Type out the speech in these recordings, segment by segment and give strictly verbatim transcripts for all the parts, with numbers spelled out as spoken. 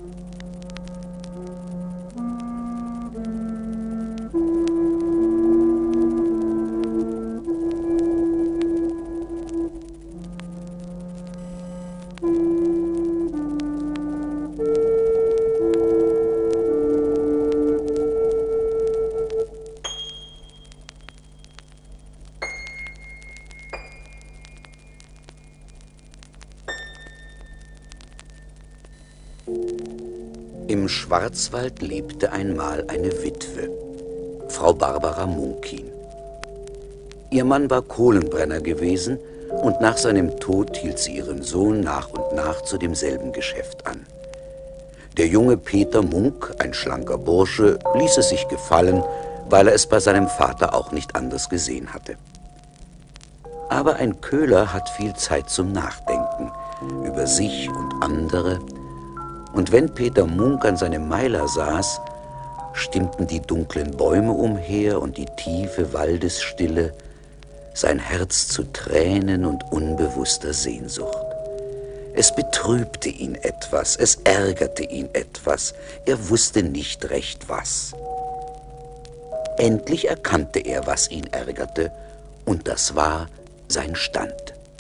Im Schwarzwald lebte einmal eine Witwe, Frau Barbara Munkin. Ihr Mann war Kohlenbrenner gewesen und nach seinem Tod hielt sie ihren Sohn nach und nach zu demselben Geschäft an. Der junge Peter Munk, ein schlanker Bursche, ließ es sich gefallen, weil er es bei seinem Vater auch nicht anders gesehen hatte. Aber ein Köhler hat viel Zeit zum Nachdenken über sich und andere. Und wenn Peter Munk an seinem Meiler saß, stimmten die dunklen Bäume umher und die tiefe Waldesstille sein Herz zu Tränen und unbewusster Sehnsucht. Es betrübte ihn etwas, es ärgerte ihn etwas, er wusste nicht recht was. Endlich erkannte er, was ihn ärgerte, und das war sein Stand.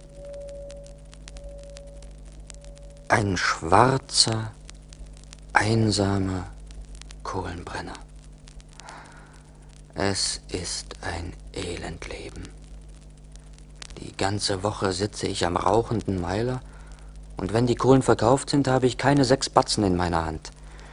Ein schwarzer, einsamer Kohlenbrenner. Es ist ein Elendleben. Die ganze Woche sitze ich am rauchenden Meiler, und wenn die Kohlen verkauft sind, habe ich keine sechs Batzen in meiner Hand.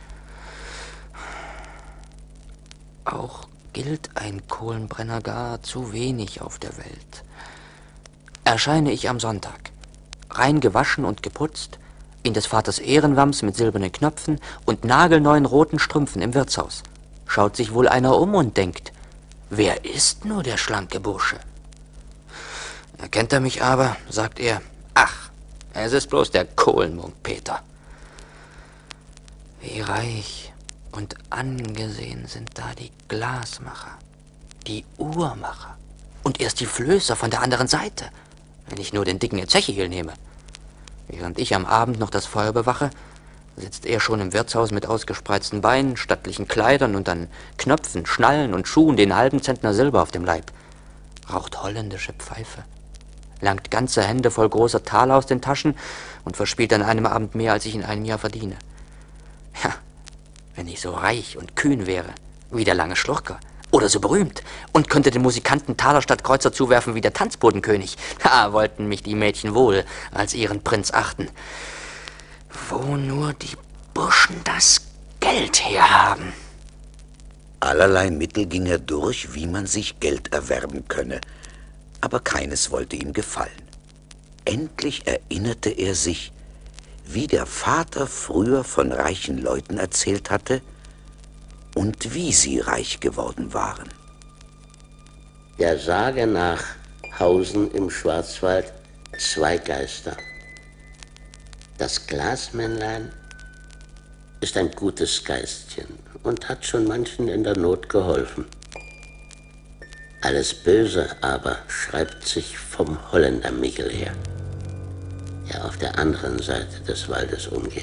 Auch gilt ein Kohlenbrenner gar zu wenig auf der Welt. Erscheine ich am Sonntag, rein gewaschen und geputzt, in des Vaters Ehrenwams mit silbernen Knöpfen und nagelneuen roten Strümpfen im Wirtshaus, schaut sich wohl einer um und denkt, wer ist nur der schlanke Bursche? Erkennt er mich aber, sagt er, ach, es ist bloß der Kohlenmunk Peter. Wie reich und angesehen sind da die Glasmacher, die Uhrmacher und erst die Flößer von der anderen Seite, wenn ich nur den dicken Ezechiel nehme. Während ich am Abend noch das Feuer bewache, sitzt er schon im Wirtshaus mit ausgespreizten Beinen, stattlichen Kleidern und an Knöpfen, Schnallen und Schuhen den halben Zentner Silber auf dem Leib, raucht holländische Pfeife, langt ganze Hände voll großer Taler aus den Taschen und verspielt an einem Abend mehr, als ich in einem Jahr verdiene. Ja, wenn ich so reich und kühn wäre, wie der lange Schlurker, oder so berühmt und könnte den Musikanten Taler statt Kreuzer zuwerfen wie der Tanzbodenkönig, da wollten mich die Mädchen wohl als ihren Prinz achten. Wo nur die Burschen das Geld herhaben. Allerlei Mittel ging er durch, wie man sich Geld erwerben könne, aber keines wollte ihm gefallen. Endlich erinnerte er sich, wie der Vater früher von reichen Leuten erzählt hatte und wie sie reich geworden waren. Der Sage nach hausen im Schwarzwald zwei Geister. Das Glasmännlein ist ein gutes Geistchen und hat schon manchen in der Not geholfen. Alles Böse aber schreibt sich vom Holländer Michel her, der auf der anderen Seite des Waldes umgeht.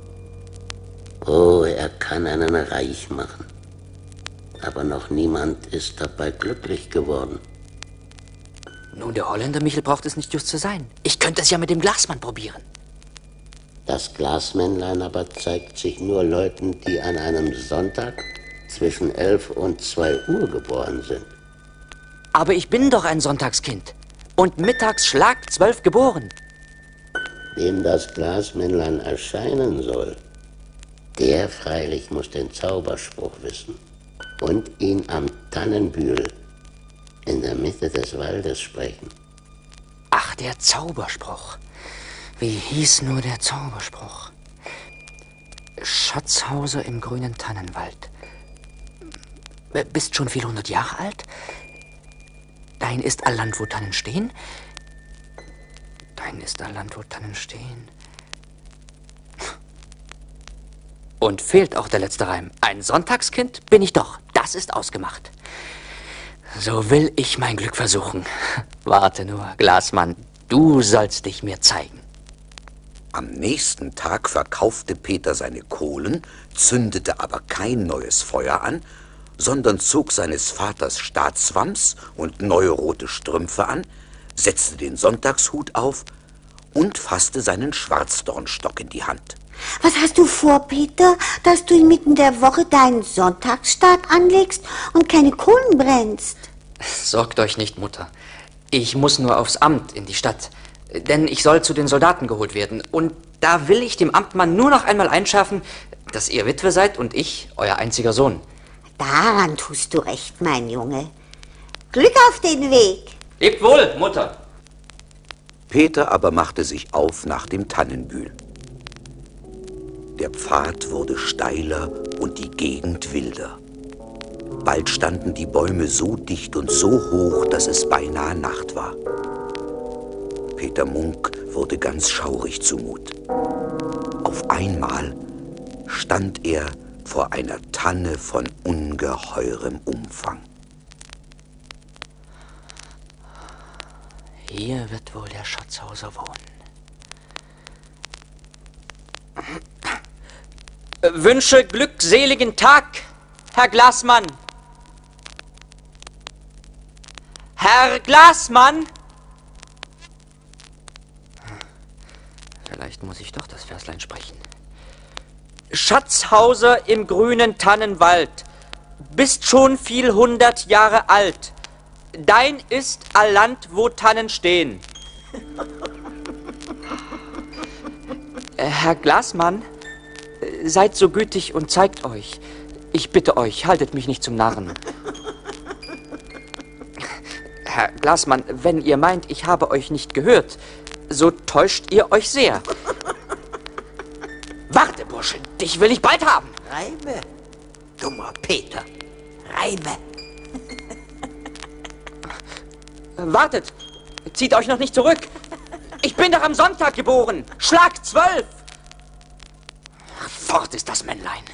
Oh, er kann einen reich machen, aber noch niemand ist dabei glücklich geworden. Nun, der Holländer Michel braucht es nicht just zu sein. Ich könnte es ja mit dem Glasmann probieren. Das Glasmännlein aber zeigt sich nur Leuten, die an einem Sonntag zwischen elf und zwei Uhr geboren sind. Aber ich bin doch ein Sonntagskind und mittags schlag zwölf geboren. Wem das Glasmännlein erscheinen soll, der freilich muss den Zauberspruch wissen und ihn am Tannenbühl in der Mitte des Waldes sprechen. Ach, der Zauberspruch. Wie hieß nur der Zauberspruch? Schatzhauser im grünen Tannenwald. Bist schon viel hundert Jahre alt? Dein ist all Land, wo Tannen stehen? Dein ist all Land, wo Tannen stehen. Und fehlt auch der letzte Reim. Ein Sonntagskind bin ich doch. Das ist ausgemacht. So will ich mein Glück versuchen. Warte nur, Glasmann, du sollst dich mir zeigen. Am nächsten Tag verkaufte Peter seine Kohlen, zündete aber kein neues Feuer an, sondern zog seines Vaters Staatswams und neue rote Strümpfe an, setzte den Sonntagshut auf und fasste seinen Schwarzdornstock in die Hand. Was hast du vor, Peter, dass du inmitten der Woche deinen Sonntagsstaat anlegst und keine Kohlen brennst? Sorgt euch nicht, Mutter. Ich muss nur aufs Amt in die Stadt, denn ich soll zu den Soldaten geholt werden. Und da will ich dem Amtmann nur noch einmal einschärfen, dass ihr Witwe seid und ich euer einziger Sohn. Daran tust du recht, mein Junge. Glück auf den Weg. Lebt wohl, Mutter. Peter aber machte sich auf nach dem Tannenbühl. Der Pfad wurde steiler und die Gegend wilder. Bald standen die Bäume so dicht und so hoch, dass es beinahe Nacht war. Peter Munk wurde ganz schaurig zumut. Auf einmal stand er vor einer Tanne von ungeheurem Umfang. Hier wird wohl der Schatzhauser wohnen. Wünsche glückseligen Tag, Herr Glasmann. Herr Glasmann! Vielleicht muss ich doch das Verslein sprechen. Schatzhauser im grünen Tannenwald, bist schon viel hundert Jahre alt. Dein ist all Land, wo Tannen stehen. Herr Glasmann, seid so gütig und zeigt euch. Ich bitte euch, haltet mich nicht zum Narren. Herr Glasmann, wenn ihr meint, ich habe euch nicht gehört, so täuscht ihr euch sehr. Warte, Bursche, dich will ich bald haben. Reime, dummer Peter, Reime. Wartet, zieht euch noch nicht zurück. Ich bin doch am Sonntag geboren. Schlag zwölf. Fort ist das Männlein.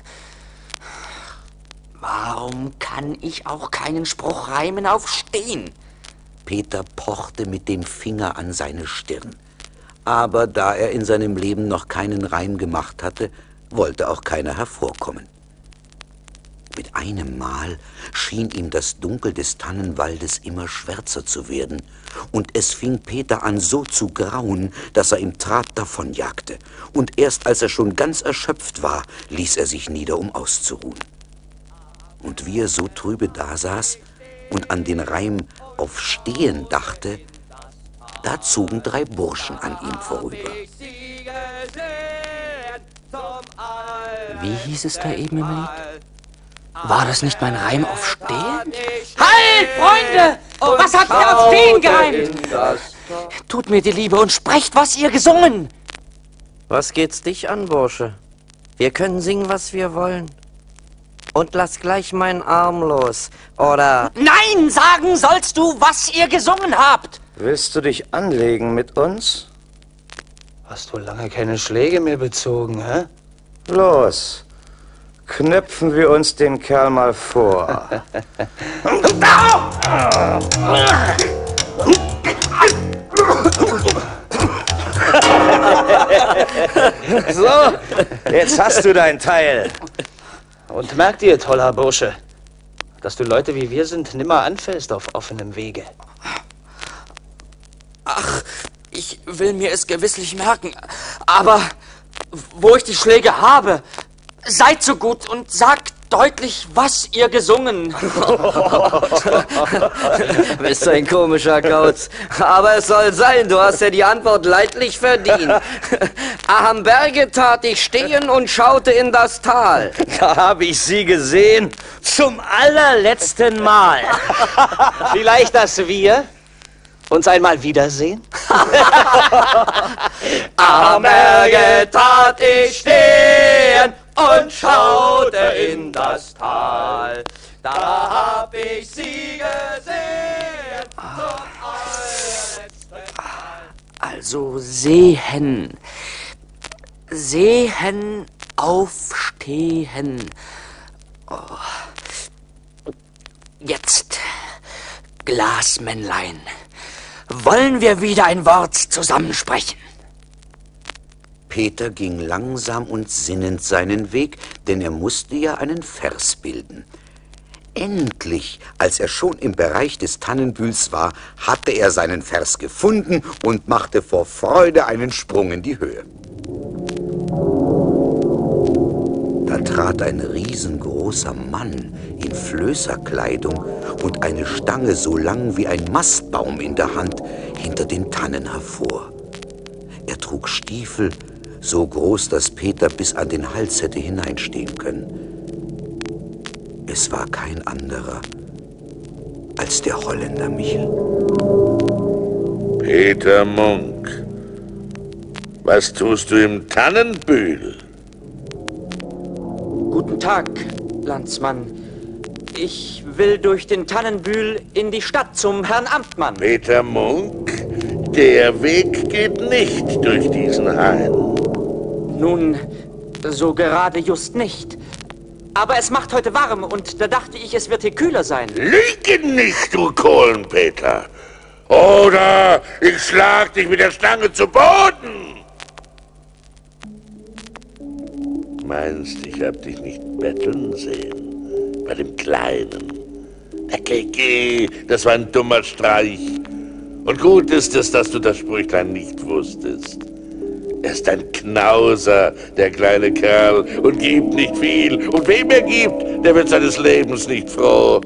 Warum kann ich auch keinen Spruch reimen auf stehen? Peter pochte mit dem Finger an seine Stirn. Aber da er in seinem Leben noch keinen Reim gemacht hatte, wollte auch keiner hervorkommen. Mit einem Mal schien ihm das Dunkel des Tannenwaldes immer schwärzer zu werden, und es fing Peter an so zu grauen, dass er im Trab davonjagte, und erst als er schon ganz erschöpft war, ließ er sich nieder, um auszuruhen. Und wie er so trübe dasaß und an den Reim auf Stehen dachte, da zogen drei Burschen an ihm vorüber. Wie hieß es da eben im Lied? War das nicht mein Reim auf Stehen? Halt, Freunde! Was habt ihr auf Stehen gereimt? Tut mir die Liebe und sprecht, was ihr gesungen. Was geht's dich an, Bursche? Wir können singen, was wir wollen. Und lass gleich meinen Arm los, oder... Nein, sagen sollst du, was ihr gesungen habt. Willst du dich anlegen mit uns? Hast du lange keine Schläge mehr bezogen, hä? Los, knöpfen wir uns den Kerl mal vor. So, jetzt hast du dein Teil. Und merkt ihr, toller Bursche, dass du Leute wie wir sind nimmer anfällst auf offenem Wege. Ach, ich will mir es gewisslich merken, aber wo ich die Schläge habe, seid so gut und sagt deutlich, was ihr gesungen. Bist du ein komischer Kauz. Aber es soll sein, du hast ja die Antwort leidlich verdient. Am Berge tat ich stehen und schaute in das Tal. Da habe ich sie gesehen, zum allerletzten Mal. Vielleicht, dass wir uns einmal wiedersehen? Am Berge tat ich stehen und schaute in das Tal. Da hab ich sie gesehen zum allerletzten Mal. Also sehen, sehen, aufstehen. Oh. Jetzt, Glasmännlein, wollen wir wieder ein Wort zusammensprechen? Peter ging langsam und sinnend seinen Weg, denn er musste ja einen Vers bilden. Endlich, als er schon im Bereich des Tannenbühls war, hatte er seinen Vers gefunden und machte vor Freude einen Sprung in die Höhe. Da trat ein riesengroßer Mann in Flößerkleidung und eine Stange so lang wie ein Mastbaum in der Hand hinter den Tannen hervor. Er trug Stiefel, so groß, dass Peter bis an den Hals hätte hineinstehen können. Es war kein anderer als der Holländer Michel. Peter Munk, was tust du im Tannenbühl? Guten Tag, Landsmann. Ich will durch den Tannenbühl in die Stadt zum Herrn Amtmann. Peter Munk, der Weg geht nicht durch diesen Hain. Nun, so gerade just nicht. Aber es macht heute warm und da dachte ich, es wird hier kühler sein. Lüge nicht, du Kohlenpeter! Oder ich schlag dich mit der Stange zu Boden! Meinst, ich hab dich nicht betteln sehen? Bei dem Kleinen? Geh, geh, das war ein dummer Streich. Und gut ist es, dass du das Sprüchlein nicht wusstest. Er ist ein Knauser, der kleine Kerl, und gibt nicht viel. Und wem er gibt, der wird seines Lebens nicht froh.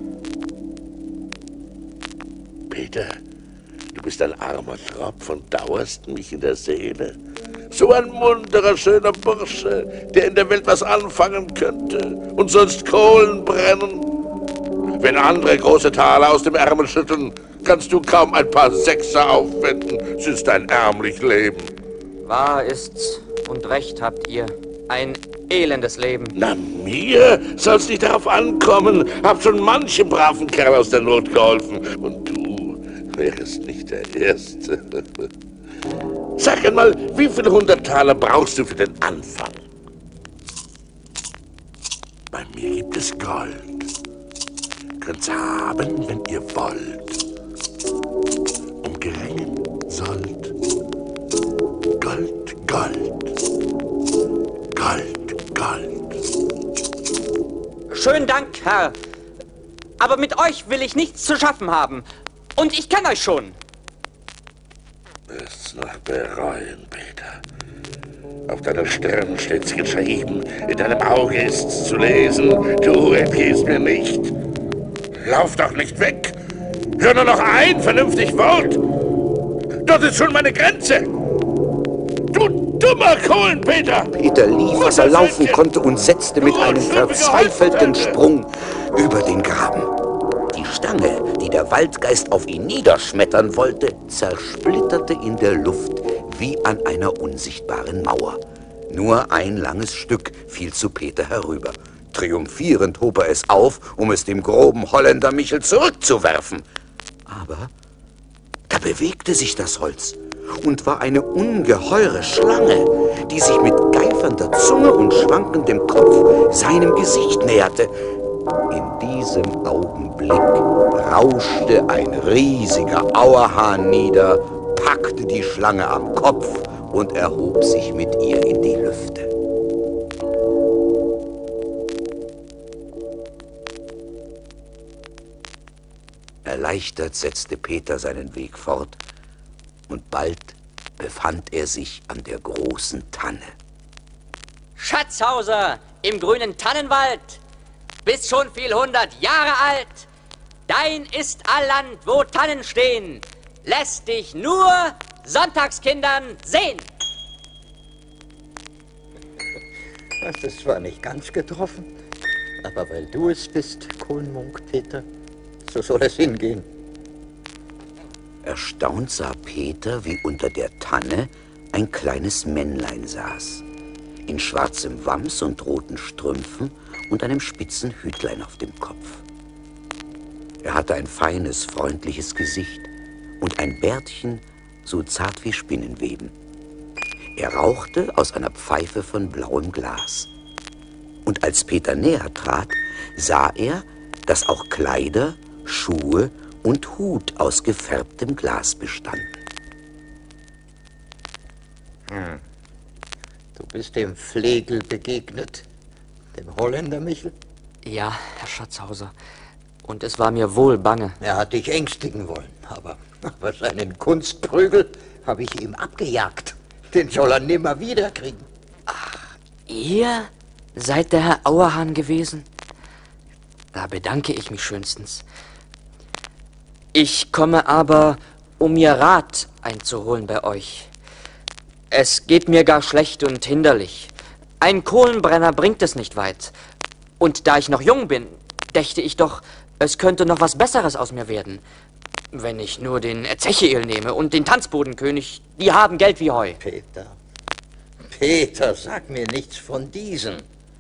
Peter, du bist ein armer Tropf und dauerst mich in der Seele. So ein munterer, schöner Bursche, der in der Welt was anfangen könnte und sonst Kohlen brennen. Wenn andere große Taler aus dem Ärmel schütteln, kannst du kaum ein paar Sechser aufwenden. Es ist ein ärmlich Leben. Wahr ist's und recht habt ihr. Ein elendes Leben. Na, mir soll's nicht darauf ankommen. Hab schon manchem braven Kerl aus der Not geholfen. Und du wärst nicht der Erste. Sag einmal, wie viele hundert Taler brauchst du für den Anfang? Bei mir gibt es Gold. Könnt's haben, wenn ihr wollt. Um geringen sollt. Gold, Gold. Gold, Gold. Schönen Dank, Herr. Aber mit euch will ich nichts zu schaffen haben. Und ich kenne euch schon. Wirst's noch bereuen, Peter. Auf deiner Stirn steht's geschrieben, in deinem Auge ist's zu lesen. Du entgehst mir nicht. Lauf doch nicht weg. Hör nur noch ein vernünftig Wort. Dort ist schon meine Grenze. Du dummer Kohlenpeter! Peter lief, was er laufen konnte, und setzte mit einem verzweifelten Sprung über den Graben. Die Stange, die der Waldgeist auf ihn niederschmettern wollte, zersplitterte in der Luft wie an einer unsichtbaren Mauer. Nur ein langes Stück fiel zu Peter herüber. Triumphierend hob er es auf, um es dem groben Holländer Michel zurückzuwerfen. Aber da bewegte sich das Holz und war eine ungeheure Schlange, die sich mit geifernder Zunge und schwankendem Kopf seinem Gesicht näherte. In diesem Augenblick rauschte ein riesiger Auerhahn nieder, packte die Schlange am Kopf und erhob sich mit ihr in die Lüfte. Erleichtert setzte Peter seinen Weg fort, und bald befand er sich an der großen Tanne. Schatzhauser im grünen Tannenwald, bist schon viel hundert Jahre alt. Dein ist Alland, wo Tannen stehen, lässt dich nur Sonntagskindern sehen. Das ist zwar nicht ganz getroffen, aber weil du es bist, Kohlenmunk, Peter, so soll es hingehen. Erstaunt sah Peter, wie unter der Tanne ein kleines Männlein saß, in schwarzem Wams und roten Strümpfen und einem spitzen Hütlein auf dem Kopf. Er hatte ein feines, freundliches Gesicht und ein Bärtchen so zart wie Spinnenweben. Er rauchte aus einer Pfeife von blauem Glas. Und als Peter näher trat, sah er, dass auch Kleider, Schuhe und Hut aus gefärbtem Glas bestanden. Hm. Du bist dem Flegel begegnet, dem Holländer, Michel? Ja, Herr Schatzhauser. Und es war mir wohl bange. Er hat dich ängstigen wollen, aber, aber seinen Kunstprügel habe ich ihm abgejagt. Den soll er nimmer wiederkriegen. Ach, ihr seid der Herr Auerhahn gewesen? Da bedanke ich mich schönstens. Ich komme aber, um mir Rat einzuholen bei euch. Es geht mir gar schlecht und hinderlich. Ein Kohlenbrenner bringt es nicht weit. Und da ich noch jung bin, dächte ich doch, es könnte noch was Besseres aus mir werden. Wenn ich nur den Ezechiel nehme und den Tanzbodenkönig, die haben Geld wie Heu. Peter, Peter, sag mir nichts von diesen.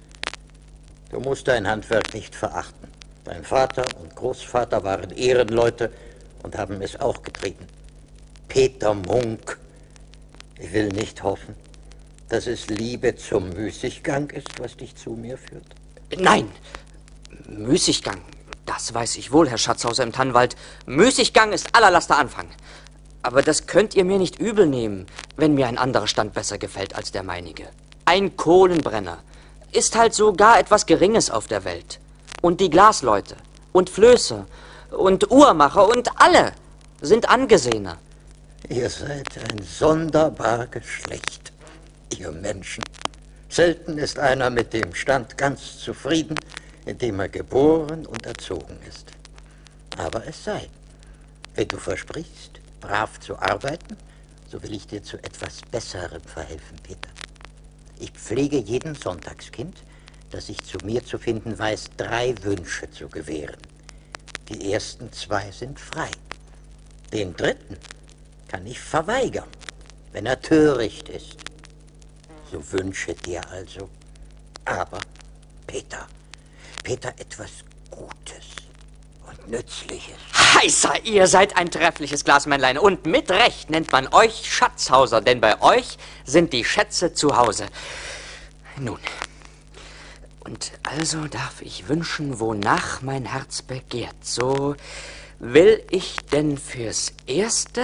Du musst dein Handwerk nicht verachten. Dein Vater und Großvater waren Ehrenleute und haben es auch getrieben. Peter Munk, ich will nicht hoffen, dass es Liebe zum Müßiggang ist, was dich zu mir führt. Nein, Müßiggang, das weiß ich wohl, Herr Schatzhauser im Tannwald. Müßiggang ist aller Laster Anfang. Aber das könnt ihr mir nicht übel nehmen, wenn mir ein anderer Stand besser gefällt als der meinige. Ein Kohlenbrenner ist halt so gar etwas Geringes auf der Welt. Und die Glasleute und Flößer und Uhrmacher und alle sind angesehener. Ihr seid ein sonderbar Geschlecht, ihr Menschen. Selten ist einer mit dem Stand ganz zufrieden, in dem er geboren und erzogen ist. Aber es sei, wenn du versprichst, brav zu arbeiten, so will ich dir zu etwas Besserem verhelfen, Peter. Ich pflege jedem Sonntagskind, das sich zu mir zu finden weiß, drei Wünsche zu gewähren. Die ersten zwei sind frei. Den dritten kann ich verweigern, wenn er töricht ist. So wünsche dir also. Aber, Peter, Peter, etwas Gutes und Nützliches. Heißer, ihr seid ein treffliches Glasmännlein. Und mit Recht nennt man euch Schatzhauser, denn bei euch sind die Schätze zu Hause. Nun, und also darf ich wünschen, wonach mein Herz begehrt. So will ich denn fürs Erste,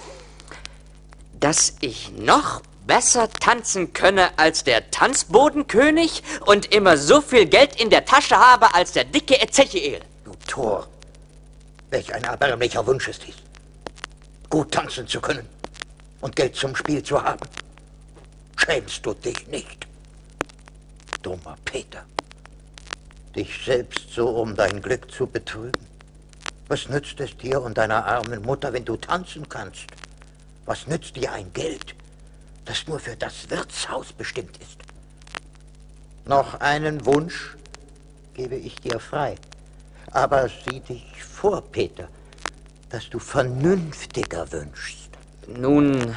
dass ich noch besser tanzen könne als der Tanzbodenkönig und immer so viel Geld in der Tasche habe als der dicke Ezechiel. Du Tor, welch ein erbärmlicher Wunsch ist dies. Gut tanzen zu können und Geld zum Spiel zu haben. Schämst du dich nicht? Dummer Peter, dich selbst so um dein Glück zu betrügen. Was nützt es dir und deiner armen Mutter, wenn du tanzen kannst? Was nützt dir ein Geld, das nur für das Wirtshaus bestimmt ist? Noch einen Wunsch gebe ich dir frei. Aber sieh dich vor, Peter, dass du vernünftiger wünschst. Nun,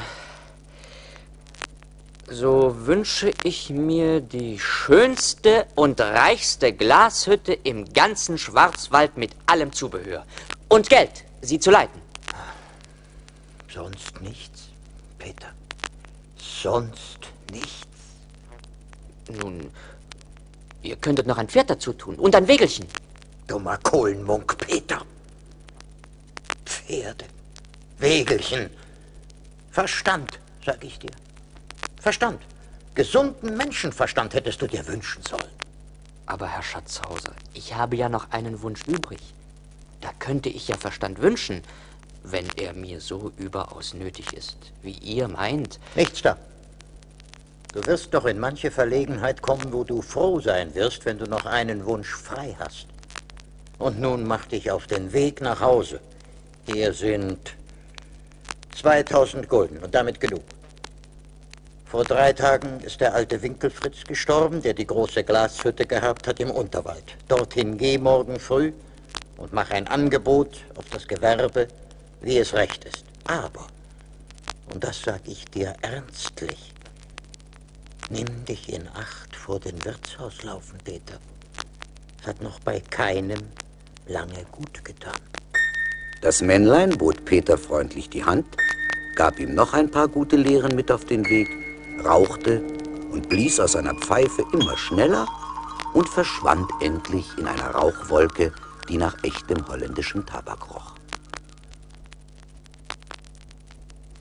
so wünsche ich mir die schönste und reichste Glashütte im ganzen Schwarzwald mit allem Zubehör. Und Geld, sie zu leiten. Sonst nichts, Peter. Sonst nichts. Nun, ihr könntet noch ein Pferd dazu tun und ein Wägelchen. Dummer Kohlenmunk, Peter. Pferde, Wägelchen. Verstand, sag ich dir. Verstand. Gesunden Menschenverstand hättest du dir wünschen sollen. Aber, Herr Schatzhauser, ich habe ja noch einen Wunsch übrig. Da könnte ich ja Verstand wünschen, wenn er mir so überaus nötig ist, wie ihr meint. Nichts da. Du wirst doch in manche Verlegenheit kommen, wo du froh sein wirst, wenn du noch einen Wunsch frei hast. Und nun mach dich auf den Weg nach Hause. Hier sind zweitausend Gulden und damit genug. Vor drei Tagen ist der alte Winkelfritz gestorben, der die große Glashütte gehabt hat im Unterwald. Dorthin geh morgen früh und mach ein Angebot auf das Gewerbe, wie es recht ist. Aber, und das sag ich dir ernstlich, nimm dich in Acht vor den Wirtshauslaufen, Peter. Hat noch bei keinem lange gut getan. Das Männlein bot Peter freundlich die Hand, gab ihm noch ein paar gute Lehren mit auf den Weg, rauchte und blies aus seiner Pfeife immer schneller und verschwand endlich in einer Rauchwolke, die nach echtem holländischen Tabak roch.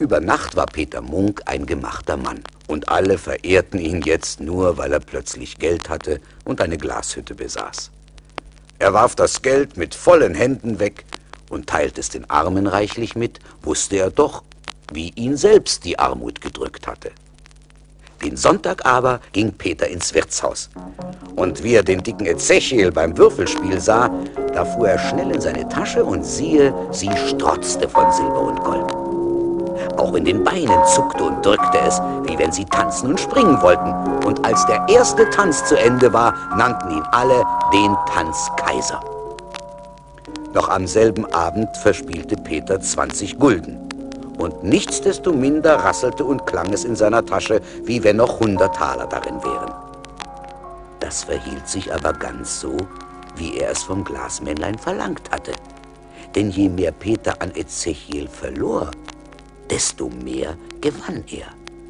Über Nacht war Peter Munk ein gemachter Mann. Und alle verehrten ihn jetzt nur, weil er plötzlich Geld hatte und eine Glashütte besaß. Er warf das Geld mit vollen Händen weg und teilte es den Armen reichlich mit, wusste er doch, wie ihn selbst die Armut gedrückt hatte. Den Sonntag aber ging Peter ins Wirtshaus. Und wie er den dicken Ezechiel beim Würfelspiel sah, da fuhr er schnell in seine Tasche und siehe, sie strotzte von Silber und Gold. Auch in den Beinen zuckte und drückte es, wie wenn sie tanzen und springen wollten. Und als der erste Tanz zu Ende war, nannten ihn alle den Tanzkaiser. Noch am selben Abend verspielte Peter zwanzig Gulden. Und nichtsdestominder rasselte und klang es in seiner Tasche, wie wenn noch hundert Taler darin wären. Das verhielt sich aber ganz so, wie er es vom Glasmännlein verlangt hatte. Denn je mehr Peter an Ezechiel verlor, desto mehr gewann er.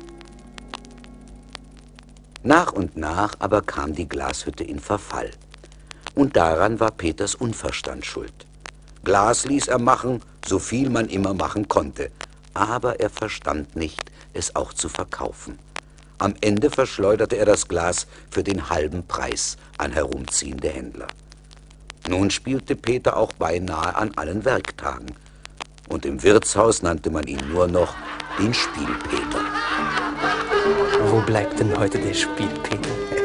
Nach und nach aber kam die Glashütte in Verfall. Und daran war Peters Unverstand schuld. Glas ließ er machen, so viel man immer machen konnte. Aber er verstand nicht, es auch zu verkaufen. Am Ende verschleuderte er das Glas für den halben Preis an herumziehende Händler. Nun spielte Peter auch beinahe an allen Werktagen. Und im Wirtshaus nannte man ihn nur noch den Spielpeter. Wo bleibt denn heute der Spielpeter?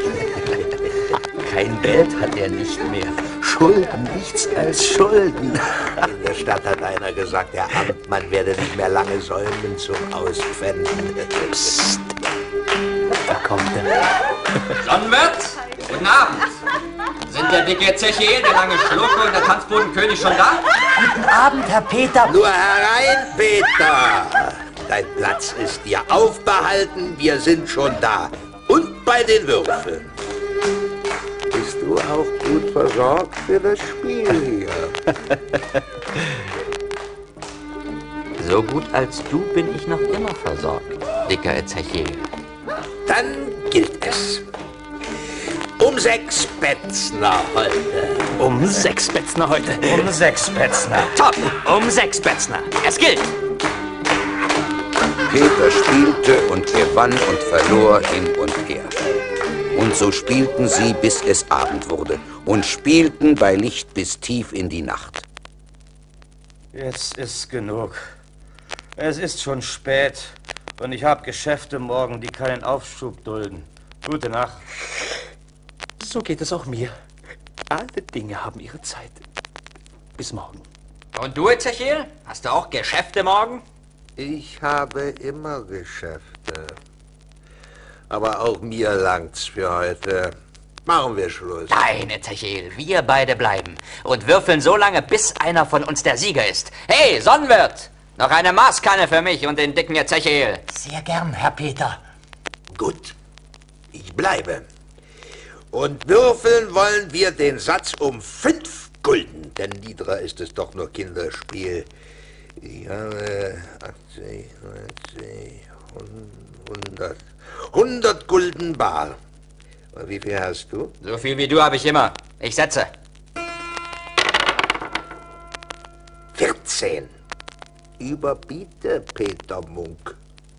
Kein Geld hat er nicht mehr. Schulden, nichts als Schulden. In der Stadt hat einer gesagt, der Amtmann werde nicht mehr lange säumen zum Auspfänden. Psst. Da kommt er. Sonnenwirt, guten Abend. Sind der dicke Ezechiel, der lange Schlucke und der Tanzbodenkönig schon da? Guten Abend, Herr Peter. Nur herein, Peter. Dein Platz ist dir aufbehalten, wir sind schon da. Und bei den Würfeln. Bist du auch gut versorgt für das Spiel hier? So gut als du bin ich noch immer versorgt, dicker Ezechiel. Dann gilt es. Um sechs Bätzner heute. Um sechs Bätzner heute. Um sechs Bätzner. Top, um sechs Bätzner. Es gilt. Peter spielte und gewann und verlor hin und her. Und so spielten sie, bis es Abend wurde, und spielten bei Licht bis tief in die Nacht. Jetzt ist genug. Es ist schon spät und ich habe Geschäfte morgen, die keinen Aufschub dulden. Gute Nacht. So geht es auch mir. Alle Dinge haben ihre Zeit. Bis morgen. Und du, Ezechiel? Hast du auch Geschäfte morgen? Ich habe immer Geschäfte. Aber auch mir langt's für heute. Machen wir Schluss. Nein, Ezechiel, wir beide bleiben und würfeln so lange, bis einer von uns der Sieger ist. Hey, Sonnenwirt! Noch eine Maßkanne für mich und den dicken Ezechiel. Sehr gern, Herr Peter. Gut, ich bleibe. Und würfeln wollen wir den Satz um fünf Gulden, denn niedriger ist es doch nur Kinderspiel. Ich habe achtzig, neunzig, hundert. hundert Gulden bar. Und wie viel hast du? So viel wie du habe ich immer. Ich setze. vierzehn. Überbiete, Peter Munk.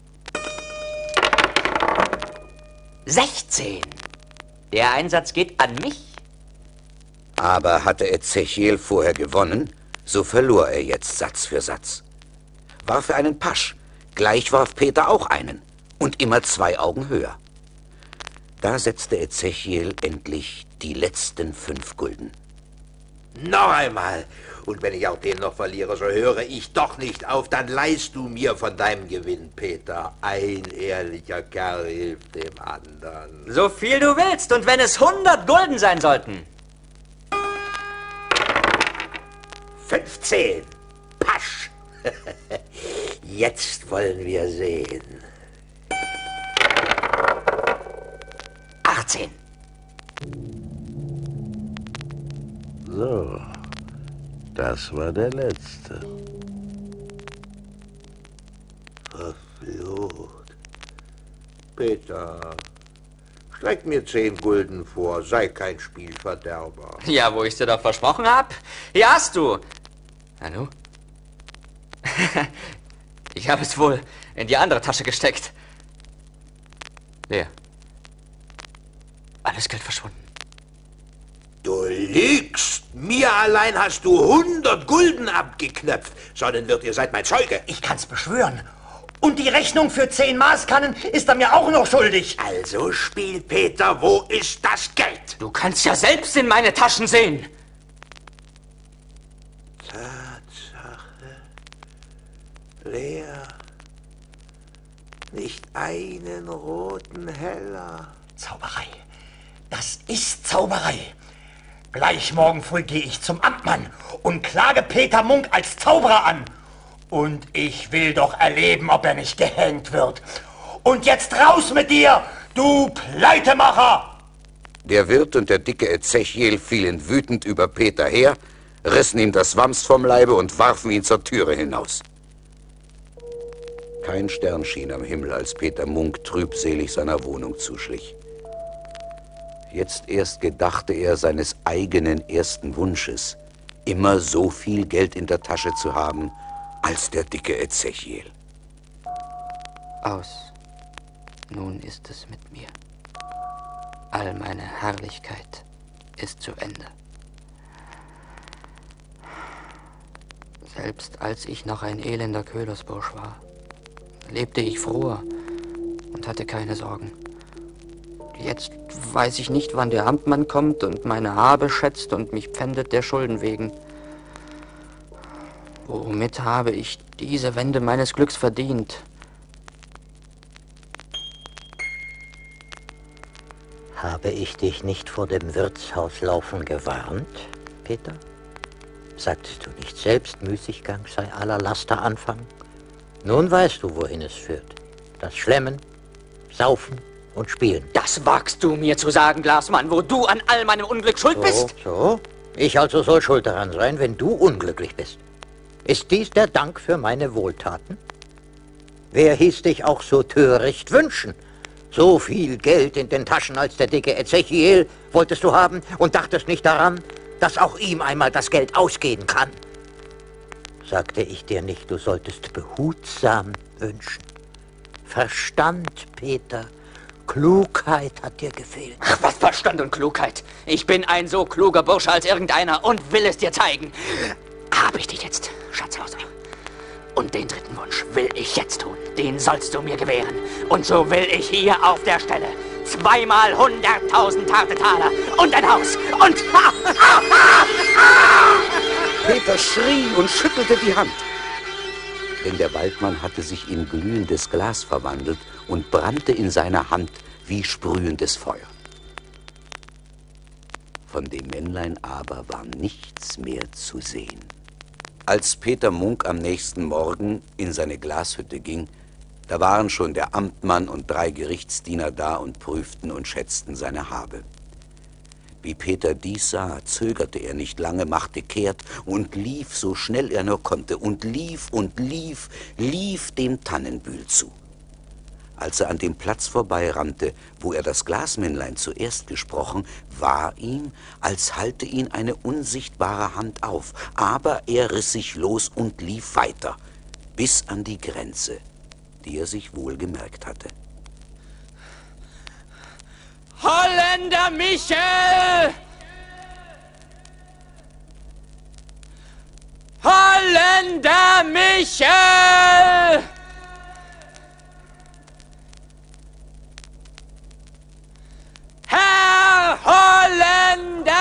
sechzehn. Der Einsatz geht an mich. Aber hatte Ezechiel vorher gewonnen, so verlor er jetzt Satz für Satz. Warf er einen Pasch, gleich warf Peter auch einen und immer zwei Augen höher. Da setzte Ezechiel endlich die letzten fünf Gulden. Noch einmal. Und wenn ich auch den noch verliere, so höre ich doch nicht auf, dann leihst du mir von deinem Gewinn, Peter. Ein ehrlicher Kerl hilft dem anderen. So viel du willst und wenn es hundert Gulden sein sollten. fünfzehn. Pasch. Jetzt wollen wir sehen. achtzehn. So, das war der letzte. Verflucht. Peter, streck mir zehn Gulden vor, sei kein Spielverderber. Ja, wo ich dir doch versprochen hab. Hier hast du. Hallo? Ich habe es wohl in die andere Tasche gesteckt. Leer. Alles Geld verschwunden. Du lügst! Mir allein hast du hundert Gulden abgeknöpft. Sonnenwirt, ihr seid mein Zeuge. Ich kann's beschwören. Und die Rechnung für zehn Maßkannen ist er mir auch noch schuldig. Also, Spielpeter, wo ist das Geld? Du kannst ja selbst in meine Taschen sehen. Tatsache. Leer. Nicht einen roten Heller. Zauberei. Das ist Zauberei. Gleich morgen früh gehe ich zum Amtmann und klage Peter Munk als Zauberer an. Und ich will doch erleben, ob er nicht gehängt wird. Und jetzt raus mit dir, du Pleitemacher! Der Wirt und der dicke Ezechiel fielen wütend über Peter her, rissen ihm das Wams vom Leibe und warfen ihn zur Türe hinaus. Kein Stern schien am Himmel, als Peter Munk trübselig seiner Wohnung zuschlich. Jetzt erst gedachte er seines eigenen ersten Wunsches, immer so viel Geld in der Tasche zu haben, als der dicke Ezechiel. Aus. Nun ist es mit mir. All meine Herrlichkeit ist zu Ende. Selbst als ich noch ein elender Köhlersbursch war, lebte ich froher und hatte keine Sorgen. Jetzt weiß ich nicht, wann der Amtmann kommt und meine Habe schätzt und mich pfändet der Schulden wegen. Womit habe ich diese Wende meines Glücks verdient? Habe ich dich nicht vor dem Wirtshauslaufen gewarnt, Peter? Sagtest du nicht selbst, Müßiggang sei aller Laster Anfang? Nun weißt du, wohin es führt. Das Schlemmen, Saufen und Spielen. Das wagst du mir zu sagen, Glasmann, wo du an all meinem Unglück schuld so, bist? So, ich also soll schuld daran sein, wenn du unglücklich bist. Ist dies der Dank für meine Wohltaten? Wer hieß dich auch so töricht wünschen? So viel Geld in den Taschen als der dicke Ezechiel wolltest du haben und dachtest nicht daran, dass auch ihm einmal das Geld ausgehen kann. Sagte ich dir nicht, du solltest behutsam wünschen? Verstand, Peter, Klugheit hat dir gefehlt. Ach, was Verstand und Klugheit. Ich bin ein so kluger Bursche als irgendeiner und will es dir zeigen. Hab ich dich jetzt, Schatzhauser. Und den dritten Wunsch will ich jetzt tun. Den sollst du mir gewähren. Und so will ich hier auf der Stelle zweimal hunderttausend harte Taler und ein Haus und... Peter schrie und schüttelte die Hand. Denn der Waldmann hatte sich in glühendes Glas verwandelt und brannte in seiner Hand wie sprühendes Feuer. Von dem Männlein aber war nichts mehr zu sehen. Als Peter Munk am nächsten Morgen in seine Glashütte ging, da waren schon der Amtmann und drei Gerichtsdiener da und prüften und schätzten seine Habe. Wie Peter dies sah, zögerte er nicht lange, machte kehrt und lief, so schnell er nur konnte, und lief und lief, lief dem Tannenbühl zu. Als er an dem Platz vorbeirannte, wo er das Glasmännlein zuerst gesprochen, war ihm, als halte ihn eine unsichtbare Hand auf, aber er riss sich los und lief weiter, bis an die Grenze, die er sich wohl gemerkt hatte. Holländer Michel! Holländer Michel! Herr Holländer!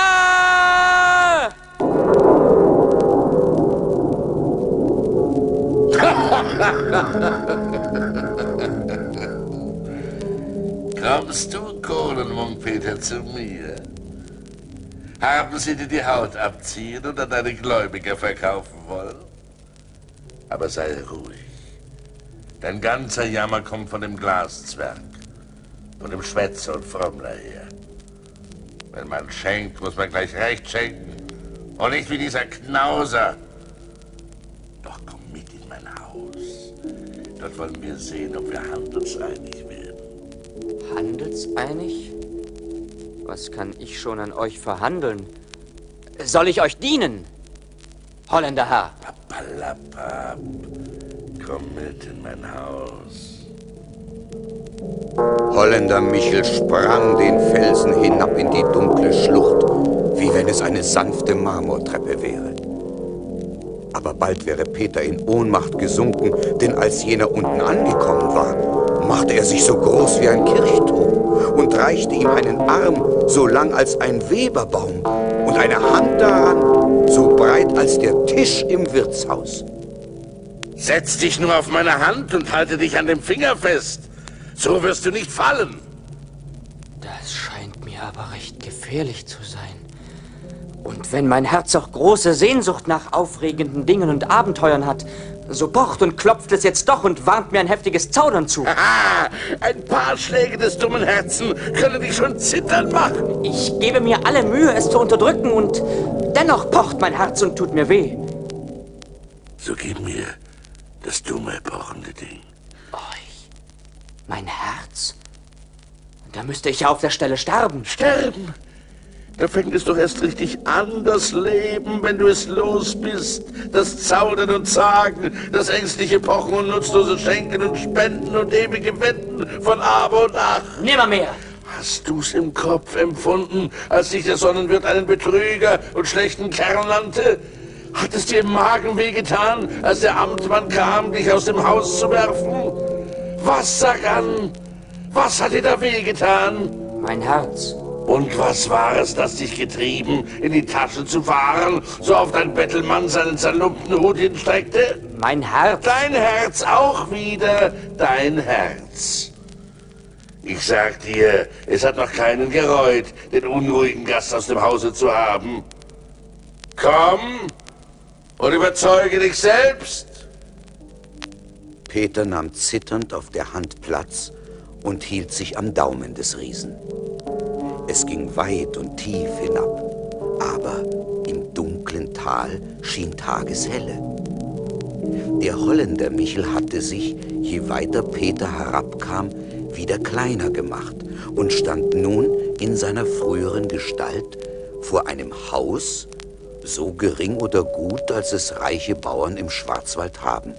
Kommst du, Kohlenmunk, Peter, zu mir? Haben sie dir die Haut abziehen und an deine Gläubiger verkaufen wollen? Aber sei ruhig. Dein ganzer Jammer kommt von dem Glaszwerg, von dem Schwätzer und Frömmler her. Wenn man schenkt, muss man gleich recht schenken und nicht wie dieser Knauser. Doch komm mit in mein Haus. Dort wollen wir sehen, ob wir handelseinig werden. Handelseinig? Was kann ich schon an euch verhandeln? Soll ich euch dienen, Holländer Herr? Papalapap. Komm mit in mein Haus. Holländer Michel sprang den Felsen hinab in die dunkle Schlucht, wie wenn es eine sanfte Marmortreppe wäre. Aber bald wäre Peter in Ohnmacht gesunken, denn als jener unten angekommen war, machte er sich so groß wie ein Kirchturm und reichte ihm einen Arm so lang als ein Weberbaum und eine Hand daran so breit als der Tisch im Wirtshaus. Setz dich nur auf meine Hand und halte dich an dem Finger fest. So wirst du nicht fallen. Das scheint mir aber recht gefährlich zu sein. Und wenn mein Herz auch große Sehnsucht nach aufregenden Dingen und Abenteuern hat, so pocht und klopft es jetzt doch und warnt mir ein heftiges Zaudern zu. Haha, ein paar Schläge des dummen Herzens können dich schon zittern machen. Ich gebe mir alle Mühe, es zu unterdrücken, und dennoch pocht mein Herz und tut mir weh. So gib mir das dumme, pochende Ding. Euch? Mein Herz? Da müsste ich ja auf der Stelle sterben. Sterben? Da fängt es doch erst richtig an, das Leben, wenn du es los bist. Das Zaudern und Zagen, das ängstliche Pochen und nutzlose Schenken und Spenden und ewige Wetten von Aber und Ach. Nimmermehr. Hast du's im Kopf empfunden, als dich der Sonnenwirt einen Betrüger und schlechten Kerl nannte? Hat es dir im Magen wehgetan, als der Amtmann kam, dich aus dem Haus zu werfen? Was, sag an? Was hat dir da wehgetan? Mein Herz. Und was war es, das dich getrieben, in die Tasche zu fahren, so auf dein Bettelmann seinen zerlumpten Hut hinstreckte? Mein Herz. Dein Herz auch wieder, dein Herz. Ich sag dir, es hat noch keinen gereut, den unruhigen Gast aus dem Hause zu haben. Komm und überzeuge dich selbst. Peter nahm zitternd auf der Hand Platz und hielt sich am Daumen des Riesen. Es ging weit und tief hinab, aber im dunklen Tal schien Tageshelle. Der Holländer Michel hatte sich, je weiter Peter herabkam, wieder kleiner gemacht und stand nun in seiner früheren Gestalt vor einem Haus, so gering oder gut, als es reiche Bauern im Schwarzwald haben.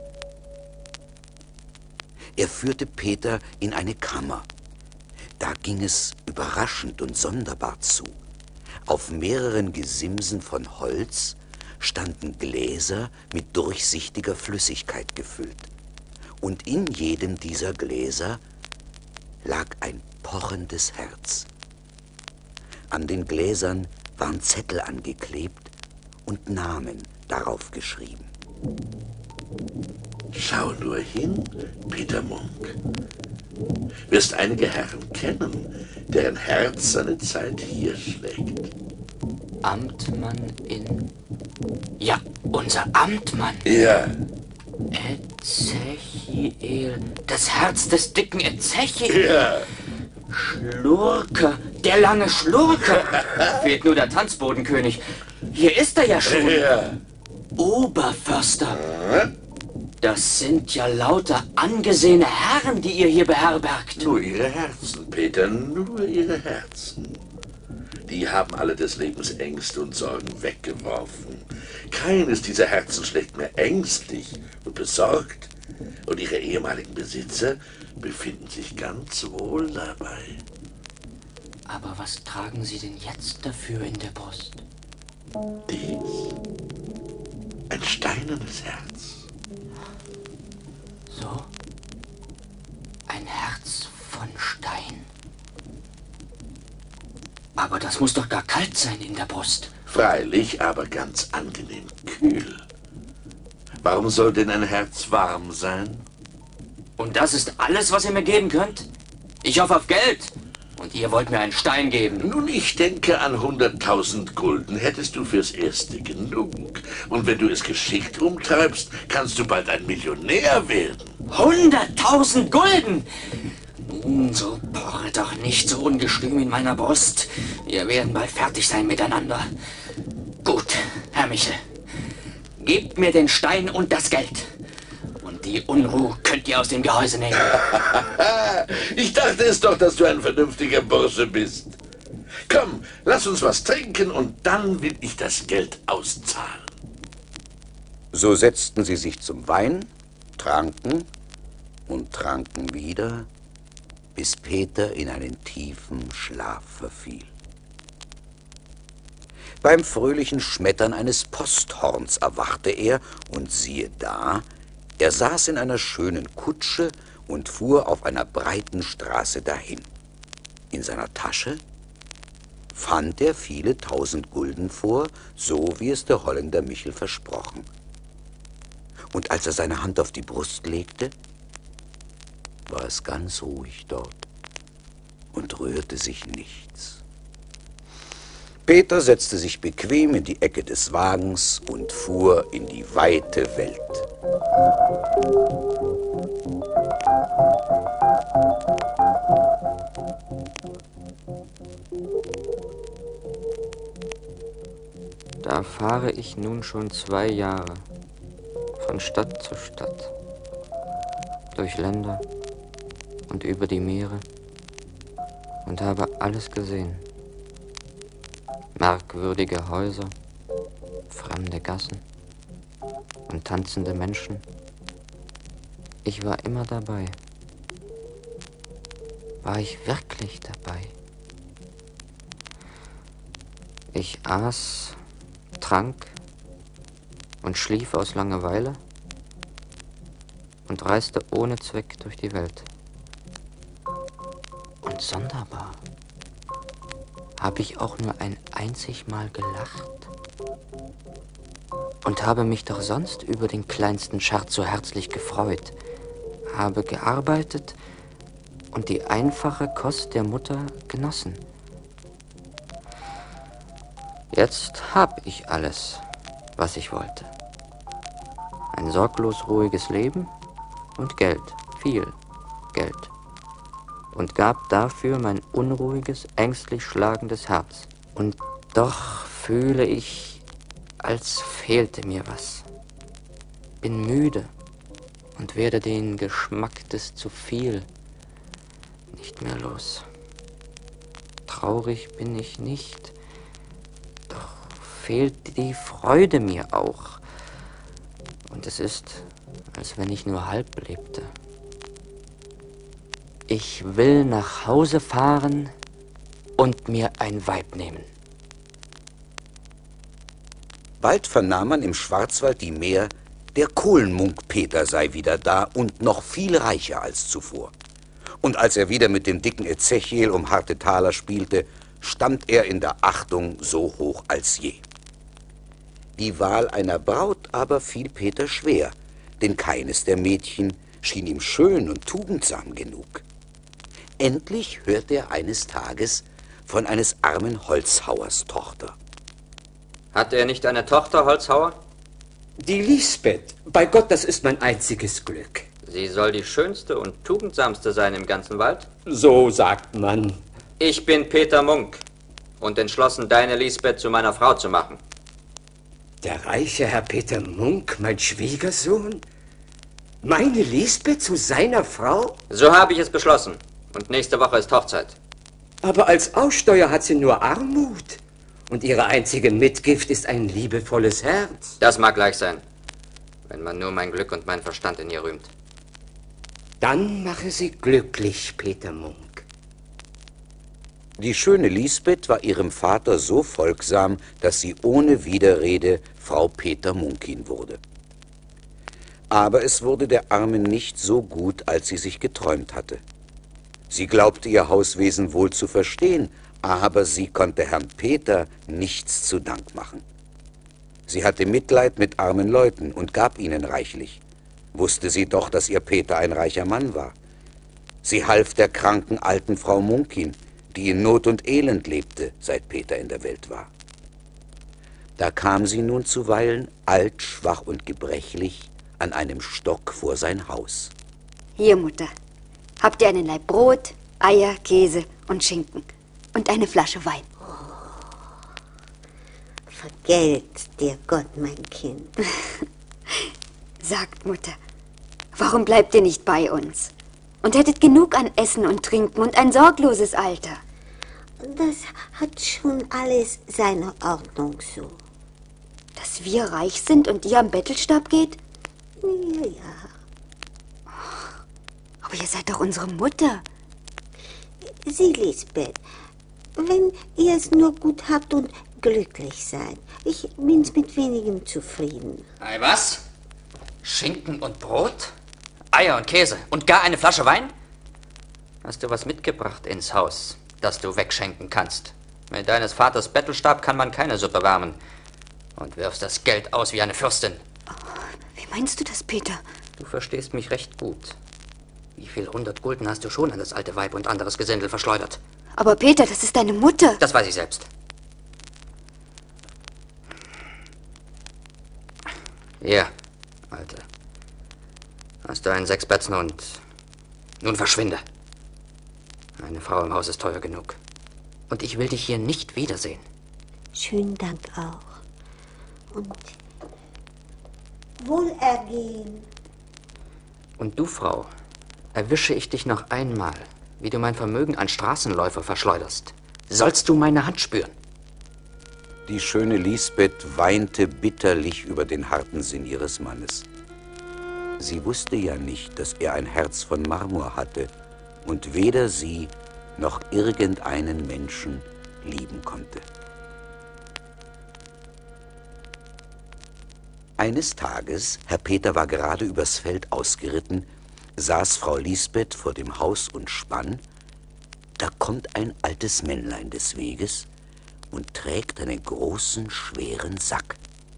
Er führte Peter in eine Kammer. Da ging es überraschend und sonderbar zu. Auf mehreren Gesimsen von Holz standen Gläser mit durchsichtiger Flüssigkeit gefüllt. Und in jedem dieser Gläser lag ein pochendes Herz. An den Gläsern waren Zettel angeklebt und Namen darauf geschrieben. Schau nur hin, Peter Munk. Wirst einige Herren kennen, deren Herz seine Zeit hier schlägt. Amtmann in... Ja, unser Amtmann. Ja. Ezechiel. Das Herz des dicken Ezechiel. Ja. Schlurker. Der lange Schlurker. Fehlt nur der Tanzbodenkönig. Hier ist er ja schon. Ja. Oberförster. Das sind ja lauter angesehene Herren, die ihr hier beherbergt. Nur ihre Herzen, Peter, nur ihre Herzen. Die haben alle des Lebens Ängste und Sorgen weggeworfen. Keines dieser Herzen schlägt mehr ängstlich und besorgt. Und ihre ehemaligen Besitzer befinden sich ganz wohl dabei. Aber was tragen sie denn jetzt dafür in der Brust? Dies? Ein steinernes Herz. So? Ein Herz von Stein. Aber das muss doch gar kalt sein in der Brust. Freilich, aber ganz angenehm kühl. Warum soll denn ein Herz warm sein? Und das ist alles, was ihr mir geben könnt? Ich hoffe auf Geld. Und ihr wollt mir einen Stein geben. Nun, ich denke, an hunderttausend Gulden hättest du fürs Erste genug. Und wenn du es geschickt umtreibst, kannst du bald ein Millionär werden. Hunderttausend Gulden! So poche doch nicht so ungestüm in meiner Brust. Wir werden bald fertig sein miteinander. Gut, Herr Michel. Gebt mir den Stein und das Geld. Und die Unruhe könnt ihr aus dem Gehäuse nehmen. Ich dachte es doch, dass du ein vernünftiger Bursche bist. Komm, lass uns was trinken und dann will ich das Geld auszahlen. So setzten sie sich zum Wein tranken und tranken wieder, bis Peter in einen tiefen Schlaf verfiel. Beim fröhlichen Schmettern eines Posthorns erwachte er, und siehe da, er saß in einer schönen Kutsche und fuhr auf einer breiten Straße dahin. In seiner Tasche fand er viele tausend Gulden vor, so wie es der Holländer Michel versprochen. Und als er seine Hand auf die Brust legte, war es ganz ruhig dort und rührte sich nichts. Peter setzte sich bequem in die Ecke des Wagens und fuhr in die weite Welt. Da fahre ich nun schon zwei Jahre, von Stadt zu Stadt, durch Länder und über die Meere, und habe alles gesehen. Merkwürdige Häuser, fremde Gassen und tanzende Menschen. Ich war immer dabei. War ich wirklich dabei? Ich aß, trank und schlief aus Langeweile und reiste ohne Zweck durch die Welt. Und sonderbar, habe ich auch nur ein einzig Mal gelacht und habe mich doch sonst über den kleinsten Scherz so herzlich gefreut, habe gearbeitet und die einfache Kost der Mutter genossen. Jetzt hab ich alles, was ich wollte. Ein sorglos ruhiges Leben und Geld, viel Geld. Und gab dafür mein unruhiges, ängstlich schlagendes Herz. Und doch fühle ich, als fehlte mir was. Bin müde und werde den Geschmack des zu viel nicht mehr los. Traurig bin ich nicht, doch fehlt die Freude mir auch. Und es ist, als wenn ich nur halb lebte. Ich will nach Hause fahren und mir ein Weib nehmen. Bald vernahm man im Schwarzwald die Mär, der Kohlenmunk Peter sei wieder da und noch viel reicher als zuvor. Und als er wieder mit dem dicken Ezechiel um harte Taler spielte, stand er in der Achtung so hoch als je. Die Wahl einer Braut aber fiel Peter schwer, denn keines der Mädchen schien ihm schön und tugendsam genug. Endlich hörte er eines Tages von eines armen Holzhauers Tochter. Hat er nicht eine Tochter, Holzhauer? Die Lisbeth. Bei Gott, das ist mein einziges Glück. Sie soll die schönste und tugendsamste sein im ganzen Wald? So sagt man. Ich bin Peter Munk und entschlossen, deine Lisbeth zu meiner Frau zu machen. Der reiche Herr Peter Munk, mein Schwiegersohn? Meine Lisbeth zu seiner Frau? So habe ich es beschlossen. Und nächste Woche ist Hochzeit. Aber als Aussteuer hat sie nur Armut. Und ihre einzige Mitgift ist ein liebevolles Herz. Das mag gleich sein, wenn man nur mein Glück und meinen Verstand in ihr rühmt. Dann mache sie glücklich, Peter Munk. Die schöne Lisbeth war ihrem Vater so folgsam, dass sie ohne Widerrede Frau Peter Munkin wurde. Aber es wurde der Armen nicht so gut, als sie sich geträumt hatte. Sie glaubte ihr Hauswesen wohl zu verstehen, aber sie konnte Herrn Peter nichts zu Dank machen. Sie hatte Mitleid mit armen Leuten und gab ihnen reichlich. Wusste sie doch, dass ihr Peter ein reicher Mann war. Sie half der kranken alten Frau Munkin, die in Not und Elend lebte, seit Peter in der Welt war. Da kam sie nun zuweilen, alt, schwach und gebrechlich, an einem Stock vor sein Haus. Hier, Mutter, habt ihr einen Laib Brot, Eier, Käse und Schinken und eine Flasche Wein. Vergelt dir Gott, mein Kind. Sagt, Mutter, warum bleibt ihr nicht bei uns? Und hättet genug an Essen und Trinken und ein sorgloses Alter. Das hat schon alles seine Ordnung so. Dass wir reich sind und ihr am Bettelstab geht? Ja, ja. Aber ihr seid doch unsere Mutter. Sie, Lisbeth, wenn ihr es nur gut habt und glücklich seid. Ich bin's mit wenigem zufrieden. Ei, was? Schinken und Brot? Eier und Käse und gar eine Flasche Wein? Hast du was mitgebracht ins Haus, das du wegschenken kannst? Mit deines Vaters Bettelstab kann man keine Suppe wärmen. Und wirfst das Geld aus wie eine Fürstin. Wie meinst du das, Peter? Du verstehst mich recht gut. Wie viel hundert Gulden hast du schon an das alte Weib und anderes Gesindel verschleudert? Aber Peter, das ist deine Mutter. Das weiß ich selbst. Hier, Alte. Hast du einen Sechsbatzen und nun verschwinde. Eine Frau im Haus ist teuer genug. Und ich will dich hier nicht wiedersehen. Schönen Dank auch. Und Wohlergehen. Und du, Frau, erwische ich dich noch einmal, wie du mein Vermögen an Straßenläufer verschleuderst, sollst du meine Hand spüren. Die schöne Lisbeth weinte bitterlich über den harten Sinn ihres Mannes. Sie wusste ja nicht, dass er ein Herz von Marmor hatte und weder sie noch irgendeinen Menschen lieben konnte. Eines Tages, Herr Peter war gerade übers Feld ausgeritten, saß Frau Lisbeth vor dem Haus und spann. Da kommt ein altes Männlein des Weges und trägt einen großen, schweren Sack.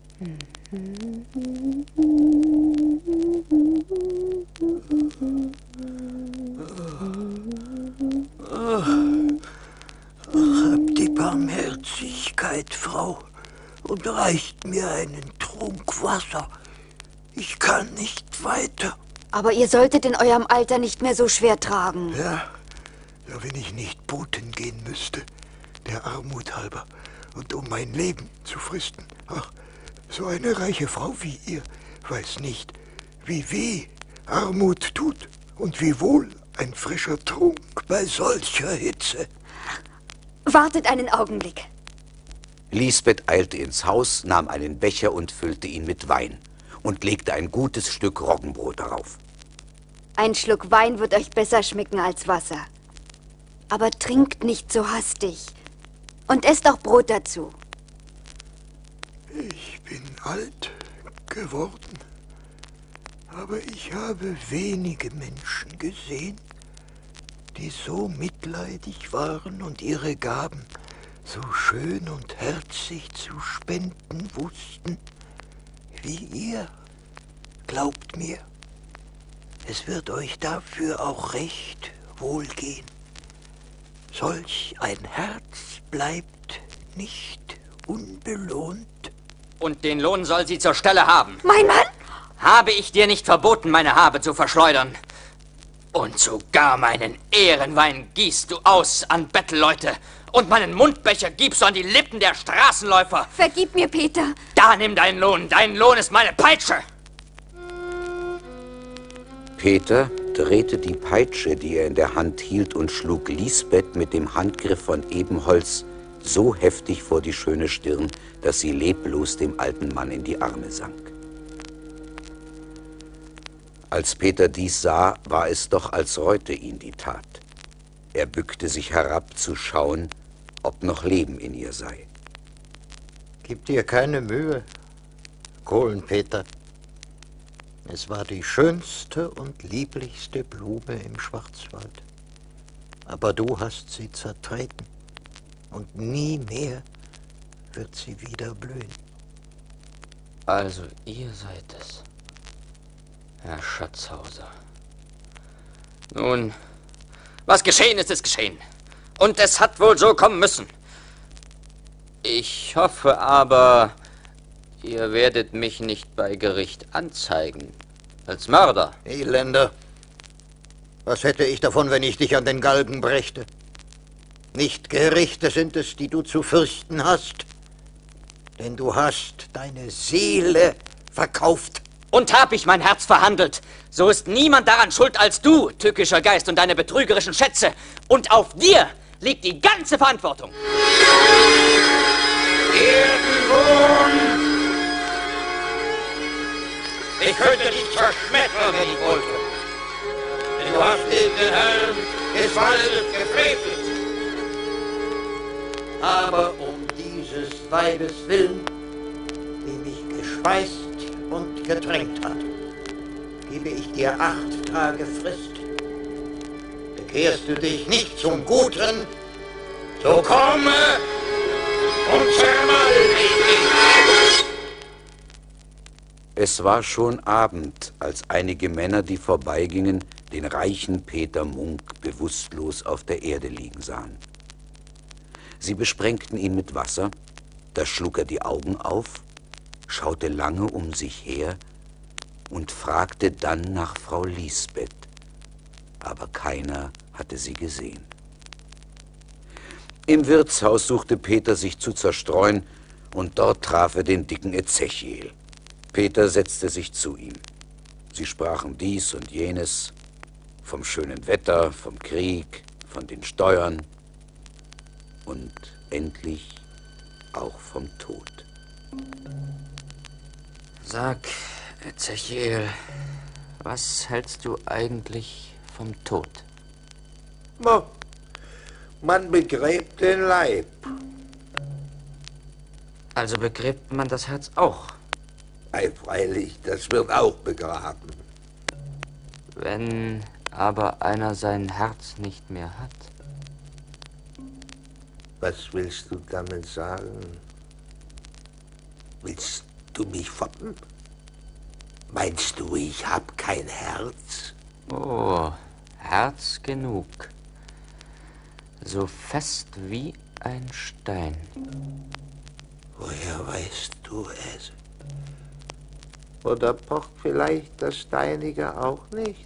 Ach, hab die Barmherzigkeit, Frau, und reicht mir einen Trunk Wasser. Ich kann nicht weiter. Aber ihr solltet in eurem Alter nicht mehr so schwer tragen. Ja, ja, wenn ich nicht boten gehen müsste, der Armut halber, und um mein Leben zu fristen. Ach, so eine reiche Frau wie ihr weiß nicht, wie weh Armut tut und wie wohl ein frischer Trunk bei solcher Hitze. Wartet einen Augenblick. Lisbeth eilte ins Haus, nahm einen Becher und füllte ihn mit Wein und legte ein gutes Stück Roggenbrot darauf. Ein Schluck Wein wird euch besser schmecken als Wasser. Aber trinkt nicht so hastig. Und esst auch Brot dazu. Ich bin alt geworden, aber ich habe wenige Menschen gesehen, die so mitleidig waren und ihre Gaben so schön und herzig zu spenden wussten, wie ihr. Glaubt mir, es wird euch dafür auch recht wohlgehen. Solch ein Herz bleibt nicht unbelohnt. Und den Lohn soll sie zur Stelle haben. Mein Mann? Habe ich dir nicht verboten, meine Habe zu verschleudern? Und sogar meinen Ehrenwein gießt du aus an Bettelleute. Und meinen Mundbecher gibst du an die Lippen der Straßenläufer. Vergib mir, Peter. Da nimm deinen Lohn. Dein Lohn ist meine Peitsche. Peter drehte die Peitsche, die er in der Hand hielt, und schlug Lisbeth mit dem Handgriff von Ebenholz so heftig vor die schöne Stirn, dass sie leblos dem alten Mann in die Arme sank. Als Peter dies sah, war es doch, als reute ihn die Tat. Er bückte sich herab, zu schauen, ob noch Leben in ihr sei. Gib dir keine Mühe, Kohlenpeter. Es war die schönste und lieblichste Blume im Schwarzwald. Aber du hast sie zertreten, und nie mehr wird sie wieder blühen. Also ihr seid es, Herr Schatzhauser. Nun, was geschehen ist, ist geschehen. Und es hat wohl so kommen müssen. Ich hoffe aber, ihr werdet mich nicht bei Gericht anzeigen. Als Mörder. Elender. Was hätte ich davon, wenn ich dich an den Galgen brächte? Nicht Gerichte sind es, die du zu fürchten hast. Denn du hast deine Seele verkauft. Und hab ich mein Herz verhandelt, so ist niemand daran schuld als du, tückischer Geist, und deine betrügerischen Schätze. Und auf dir liegt die ganze Verantwortung. Erdenlohn! Ich könnte dich zerschmettern, wenn ich wollte. Denn hast den Herrn gefallen und gefrevelt. Aber um dieses Weibes willen, die mich gespeist und getränkt hat, gebe ich dir acht Tage Frist. Bekehrst du dich nicht zum Guten, so komme und zermalme dich. Es war schon Abend, als einige Männer, die vorbeigingen, den reichen Peter Munk bewusstlos auf der Erde liegen sahen. Sie besprengten ihn mit Wasser, da schlug er die Augen auf, schaute lange um sich her und fragte dann nach Frau Lisbeth, aber keiner hatte sie gesehen. Im Wirtshaus suchte Peter sich zu zerstreuen, und dort traf er den dicken Ezechiel. Peter setzte sich zu ihm. Sie sprachen dies und jenes, vom schönen Wetter, vom Krieg, von den Steuern und endlich auch vom Tod. Sag, Ezechiel, was hältst du eigentlich vom Tod? Mo, man begräbt den Leib. Also begräbt man das Herz auch? Ei, freilich, das wird auch begraben. Wenn aber einer sein Herz nicht mehr hat? Was willst du damit sagen? Willst du mich foppen? Meinst du, ich hab kein Herz? Oh, Herz genug. So fest wie ein Stein. Woher weißt du es? Oder pocht vielleicht das Deinige auch nicht?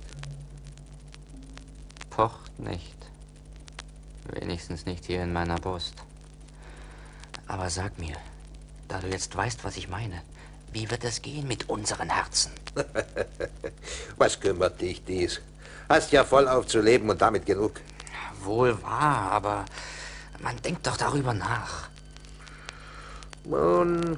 Pocht nicht. Wenigstens nicht hier in meiner Brust. Aber sag mir, da du jetzt weißt, was ich meine, wie wird es gehen mit unseren Herzen? Was kümmert dich dies? Hast ja voll aufzuleben und damit genug. Wohl wahr, aber man denkt doch darüber nach. Nun,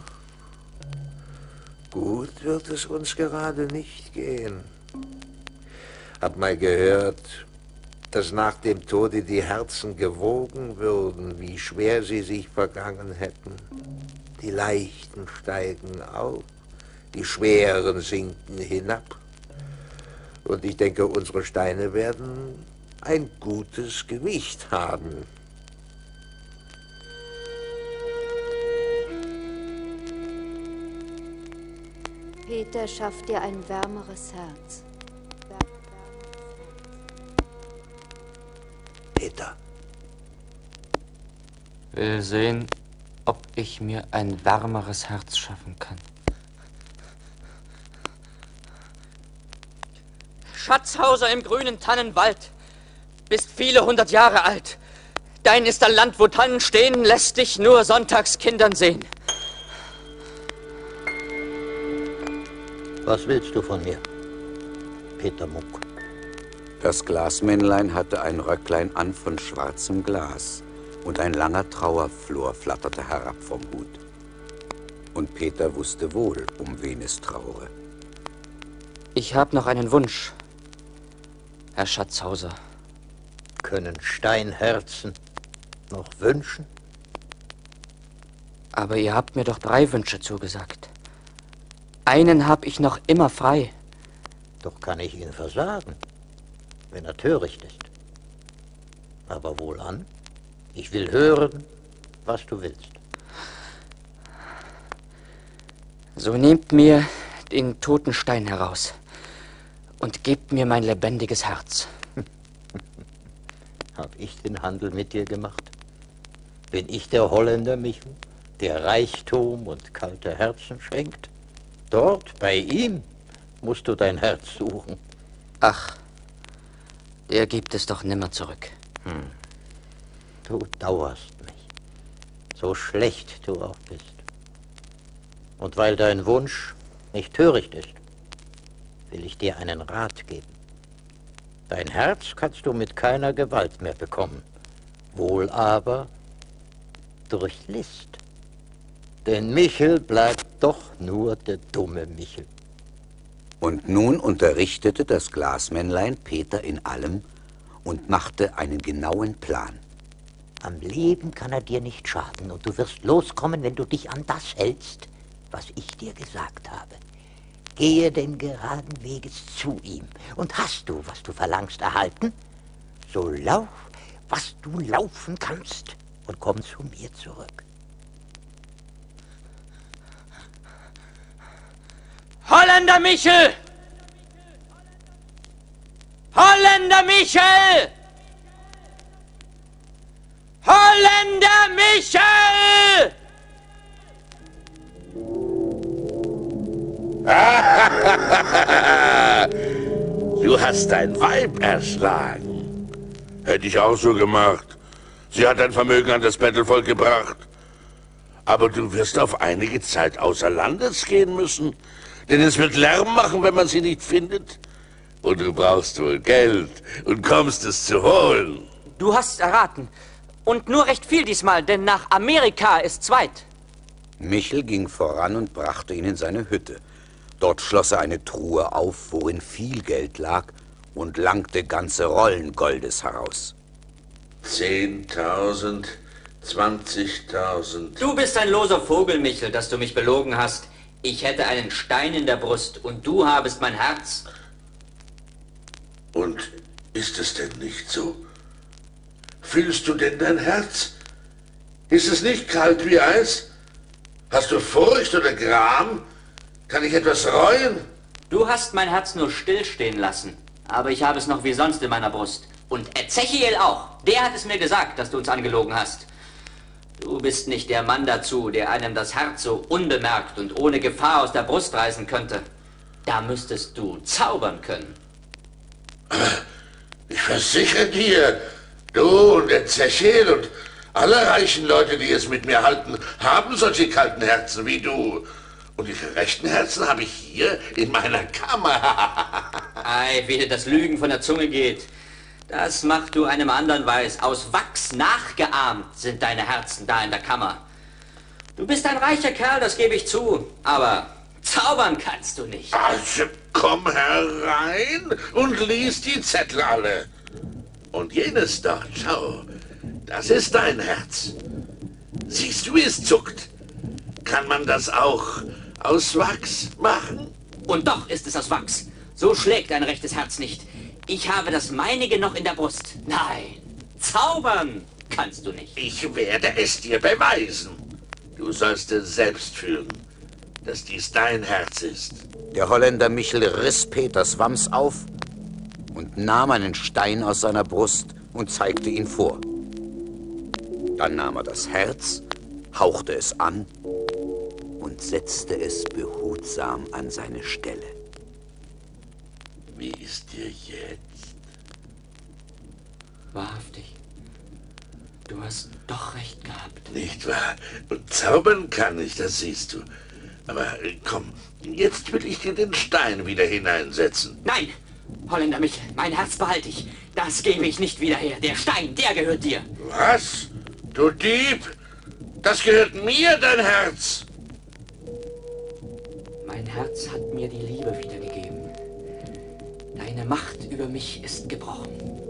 gut wird es uns gerade nicht gehen. Hab mal gehört, dass nach dem Tode die Herzen gewogen würden, wie schwer sie sich vergangen hätten. Die Leichten steigen auf, die Schweren sinken hinab. Und ich denke, unsere Steine werden ein gutes Gewicht haben. Peter schafft dir ein wärmeres Herz. Peter. Will sehen, ob ich mir ein wärmeres Herz schaffen kann. Schatzhauser im grünen Tannenwald. Bist viele hundert Jahre alt. Dein ist ein Land, wo Tannen stehen, lässt dich nur sonntags Kindern sehen. Was willst du von mir, Peter Munk? Das Glasmännlein hatte ein Röcklein an von schwarzem Glas, und ein langer Trauerflor flatterte herab vom Hut. Und Peter wusste wohl, um wen es traure. Ich hab noch einen Wunsch, Herr Schatzhauser. Können Steinherzen noch wünschen? Aber ihr habt mir doch drei Wünsche zugesagt. Einen hab ich noch immer frei. Doch kann ich ihn versagen, wenn er töricht ist. Aber wohlan, ich will hören, was du willst. So nehmt mir den toten Stein heraus und gebt mir mein lebendiges Herz. Hab ich den Handel mit dir gemacht? Bin ich der Holländer, Michel, der Reichtum und kalte Herzen schenkt? Dort, bei ihm, musst du dein Herz suchen. Ach, der gibt es doch nimmer zurück. Hm. Du dauerst mich, so schlecht du auch bist. Und weil dein Wunsch nicht töricht ist, will ich dir einen Rat geben. Dein Herz kannst du mit keiner Gewalt mehr bekommen, wohl aber durch List. Denn Michel bleibt doch nur der dumme Michel. Und nun unterrichtete das Glasmännlein Peter in allem und machte einen genauen Plan. Am Leben kann er dir nicht schaden und du wirst loskommen, wenn du dich an das hältst, was ich dir gesagt habe. Gehe den geraden Weges zu ihm und hast du, was du verlangst, erhalten, so lauf, was du laufen kannst und komm zu mir zurück. Holländer Michel! Holländer Michel! Holländer Michel! Du hast dein Weib erschlagen. Hätte ich auch so gemacht. Sie hat dein Vermögen an das Bettelvolk gebracht. Aber du wirst auf einige Zeit außer Landes gehen müssen. Denn es wird Lärm machen, wenn man sie nicht findet. Und du brauchst wohl Geld und kommst es zu holen. Du hast erraten. Und nur recht viel diesmal, denn nach Amerika ist's weit. Michel ging voran und brachte ihn in seine Hütte. Dort schloss er eine Truhe auf, worin viel Geld lag, und langte ganze Rollen Goldes heraus. Zehntausend, zwanzigtausend. Du bist ein loser Vogel, Michel, dass du mich belogen hast. Ich hätte einen Stein in der Brust und du habest mein Herz. Und ist es denn nicht so? Fühlst du denn dein Herz? Ist es nicht kalt wie Eis? Hast du Furcht oder Gram? Kann ich etwas reuen? Du hast mein Herz nur stillstehen lassen, aber ich habe es noch wie sonst in meiner Brust. Und Ezechiel auch. Der hat es mir gesagt, dass du uns angelogen hast. Du bist nicht der Mann dazu, der einem das Herz so unbemerkt und ohne Gefahr aus der Brust reißen könnte. Da müsstest du zaubern können. Ich versichere dir, du und Ezechiel und alle reichen Leute, die es mit mir halten, haben solche kalten Herzen wie du. Und ihre rechten Herzen habe ich hier in meiner Kammer. Ei, wie dir das Lügen von der Zunge geht. Das macht du einem anderen weiß. Aus Wachs nachgeahmt sind deine Herzen da in der Kammer. Du bist ein reicher Kerl, das gebe ich zu. Aber zaubern kannst du nicht. Also komm herein und lies die Zettel alle. Und jenes dort, schau, das ist dein Herz. Siehst du, wie es zuckt? Kann man das auch aus Wachs machen? Und doch ist es aus Wachs. So schlägt ein rechtes Herz nicht. Ich habe das meinige noch in der Brust. Nein, zaubern kannst du nicht. Ich werde es dir beweisen. Du sollst es selbst fühlen, dass dies dein Herz ist. Der Holländer Michel riss Peters Wams auf und nahm einen Stein aus seiner Brust und zeigte ihn vor. Dann nahm er das Herz, hauchte es an und setzte es behutsam an seine Stelle. Wie ist dir jetzt? Wahrhaftig. Du hast doch recht gehabt. Nicht wahr? Und zaubern kann ich, das siehst du. Aber äh, komm, jetzt will ich dir den Stein wieder hineinsetzen. Nein! Holländer Michel, mein Herz behalte ich. Das gebe ich nicht wieder her. Der Stein, der gehört dir. Was? Du Dieb! Das gehört mir, dein Herz! Mein Herz hat mir die Liebe wiedergegeben. Deine Macht über mich ist gebrochen.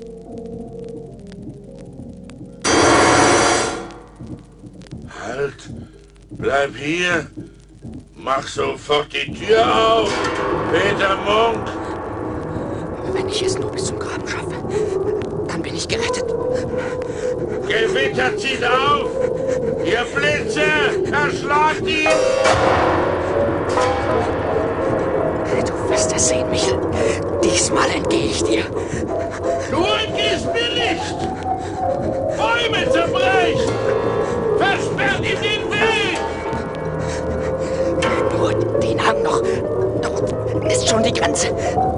Halt! Bleib hier! Mach sofort die Tür auf! Peter Munk! Wenn ich es nur bis zum Graben schaffe, dann bin ich gerettet. Gewitter zieht auf! Ihr Blitze! Erschlagt ihn! Du wirst es sehen, Michel. Diesmal entgehe ich dir. Du entgehst mir nicht! Bäume zerbrechen! Versperrt ihm den Weg! Nur den Hang noch. Dort ist schon die Grenze.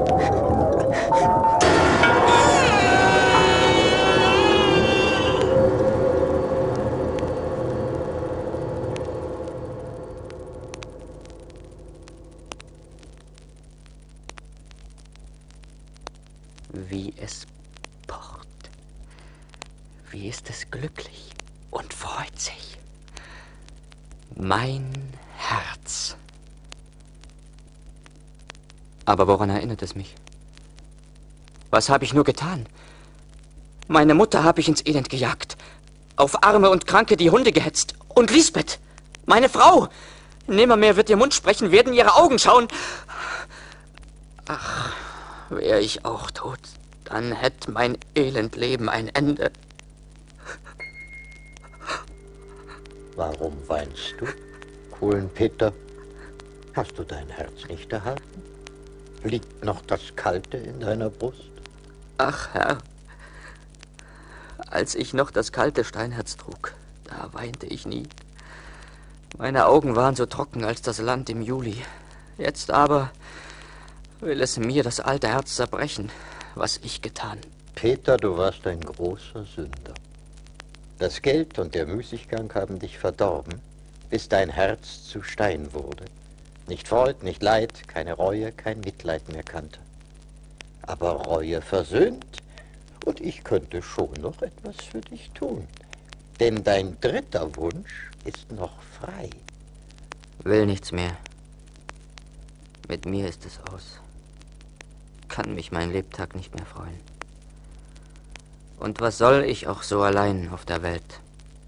Wie es pocht. Wie ist es glücklich und freut sich. Mein Herz. Aber woran erinnert es mich? Was habe ich nur getan? Meine Mutter habe ich ins Elend gejagt. Auf Arme und Kranke die Hunde gehetzt. Und Lisbeth, meine Frau, nimmermehr wird ihr Mund sprechen, werden ihre Augen schauen. Ach, wär ich auch tot, dann hätte mein Elendleben ein Ende. Warum weinst du, Kohlenpeter? Hast du dein Herz nicht erhalten? Liegt noch das Kalte in deiner Brust? Ach, Herr, als ich noch das kalte Steinherz trug, da weinte ich nie. Meine Augen waren so trocken als das Land im Juli. Jetzt aber will es mir das alte Herz zerbrechen, was ich getan. Peter, du warst ein großer Sünder. Das Geld und der Müßiggang haben dich verdorben, bis dein Herz zu Stein wurde. Nicht Freud, nicht Leid, keine Reue, kein Mitleid mehr kannte. Aber Reue versöhnt, und ich könnte schon noch etwas für dich tun. Denn dein dritter Wunsch ist noch frei. Will nichts mehr. Mit mir ist es aus. Kann mich mein Lebtag nicht mehr freuen. Und was soll ich auch so allein auf der Welt?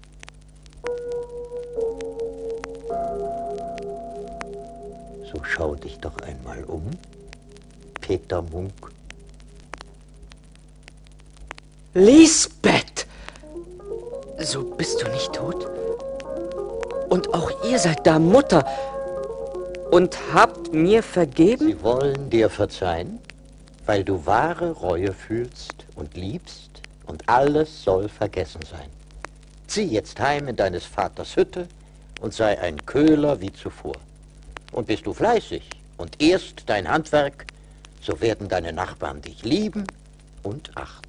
So schau dich doch einmal um, Peter Munk. Lisbeth! So bist du nicht tot? Und auch ihr seid da Mutter und habt mir vergeben? Sie wollen dir verzeihen, weil du wahre Reue fühlst und liebst, und alles soll vergessen sein. Zieh jetzt heim in deines Vaters Hütte und sei ein Köhler wie zuvor. Und bist du fleißig und ehrst dein Handwerk, so werden deine Nachbarn dich lieben und achten.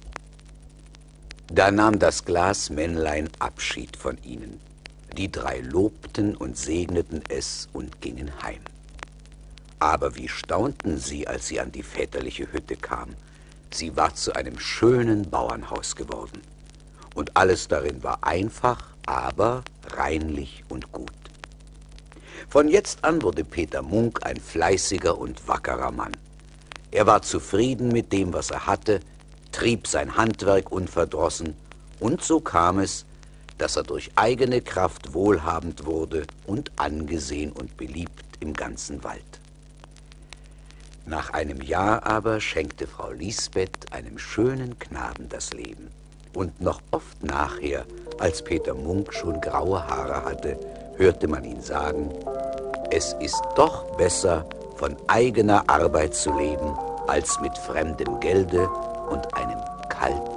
Da nahm das Glasmännlein Abschied von ihnen. Die drei lobten und segneten es und gingen heim. Aber wie staunten sie, als sie an die väterliche Hütte kamen. Sie war zu einem schönen Bauernhaus geworden. Und alles darin war einfach, aber reinlich und gut. Von jetzt an wurde Peter Munk ein fleißiger und wackerer Mann. Er war zufrieden mit dem, was er hatte, trieb sein Handwerk unverdrossen, und so kam es, dass er durch eigene Kraft wohlhabend wurde und angesehen und beliebt im ganzen Wald. Nach einem Jahr aber schenkte Frau Lisbeth einem schönen Knaben das Leben. Und noch oft nachher, als Peter Munk schon graue Haare hatte, hörte man ihn sagen, es ist doch besser, von eigener Arbeit zu leben, als mit fremdem Gelde und einem kalten